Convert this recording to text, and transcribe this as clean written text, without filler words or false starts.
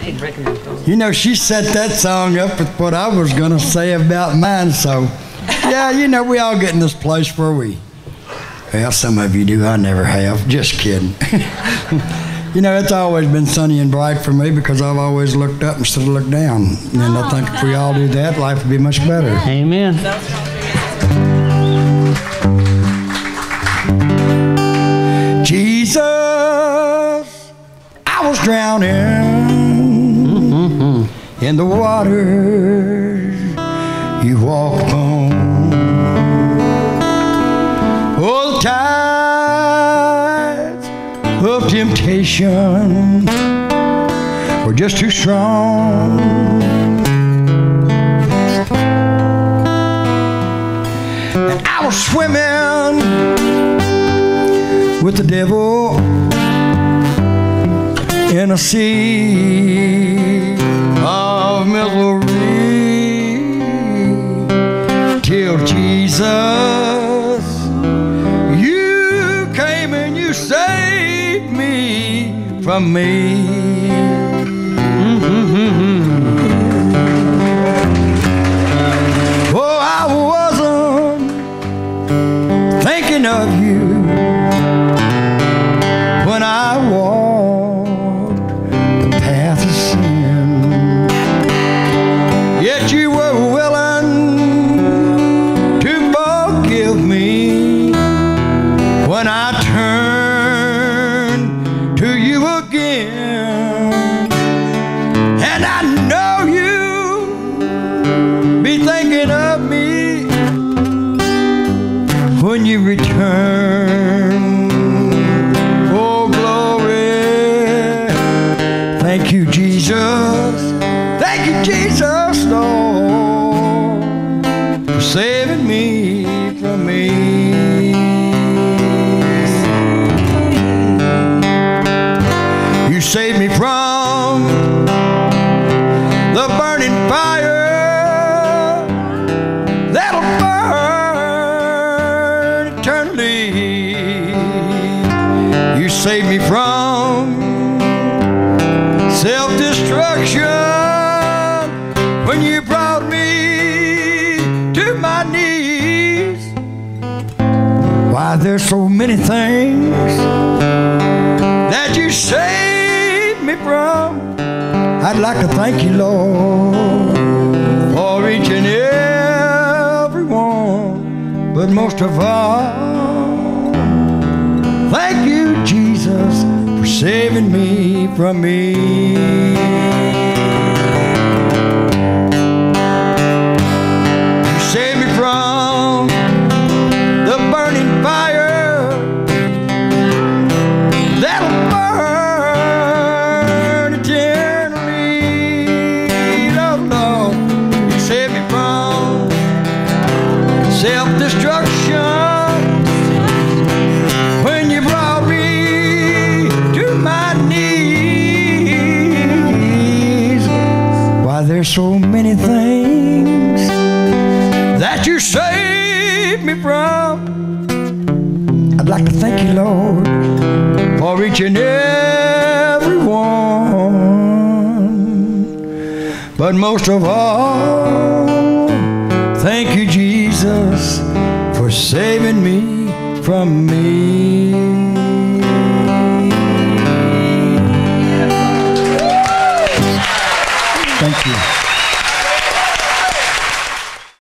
You know, she set that song up with what I was going to say about mine, so, yeah, you know, we all get in this place where well, some of you do, I never have, just kidding. You know, it's always been sunny and bright for me because I've always looked up instead of looked down, and I think if we all do that, life would be much better. Amen. Jesus, I was drowning in the waters you walked on. Oh, the tides of temptation were just too strong. And I was swimming with the devil in a sea of misery, till Jesus, you came and you saved me from me. Oh, I wasn't thinking of you when I walked the path of sin, yet you were willing to forgive me when I turned to you again. And I know you be thinking of me when you return. Thank you, Jesus. Thank you, Jesus, Lord, for saving me from me. You saved me from the burning fire that'll burn eternally. You saved me from self-destruction when you brought me to my knees. Why, there's so many things that you saved me from. I'd like to thank you, Lord, for each and every one, but most of all, thank you, Jesus, for saving me from me. You saved me from the burning fire that'll burn eternally. Lord, Lord, you saved me from self-destruction when you brought me to my knees. Why, there's so many things that you saved me from. I'd like to thank you, Lord, for each and every one, but most of all, thank you, Jesus, for saving me from me. Thank you.